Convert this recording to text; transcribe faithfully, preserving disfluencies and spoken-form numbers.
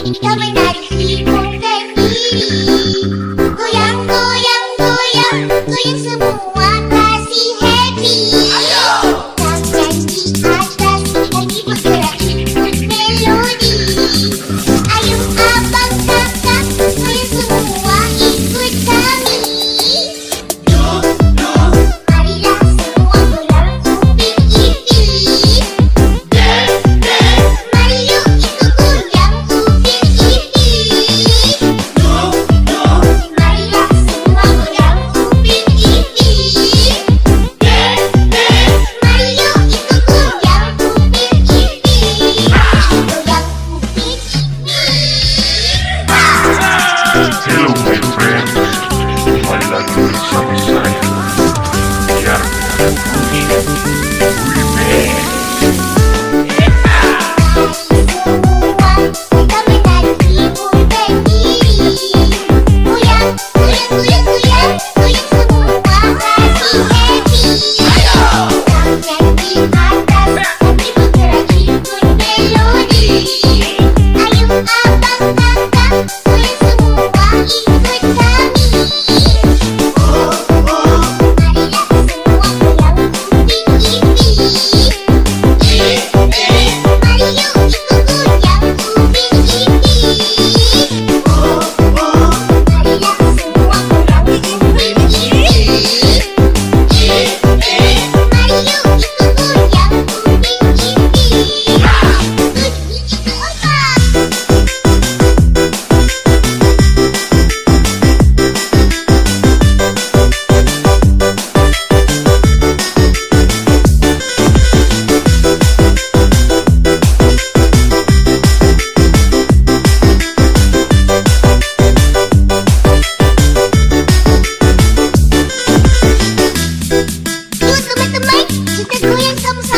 kita menarik hidupkan diri. Goyang, goyang, goyang, goyang semua kasih happy. Tangan di atas, kaki bergerak ikut melodi. Ayo abang kakak, goyang semua ikut kami. Marilah semua goyang kuping ipin. Mari yuk ikut goyang kuping ipin. Marilah semua goyang kuping ipin. Mari yuk ikut goyang kuping ipin. Goyang kuping ipin. Hello my friends, kembali lagi bersama saya Biar Putih Remix. Semua kita menarik hidupkan diri. Goyang, goyang, goyang, goyang, goyang semua kasih happy. Tangan di atas, kaki bergerak ikut melodi. Ayo abang kakak, goyang semua ikut kami. Marilah semua goyang kuping ipin. Mari yuk ikut goyang kuping ipin. Marilah semua goyang kuping ipin. Mari yuk ikut goyang kuping ipin. Bunyi itu apa? Yuk teman-teman, kita goyang sama-sama.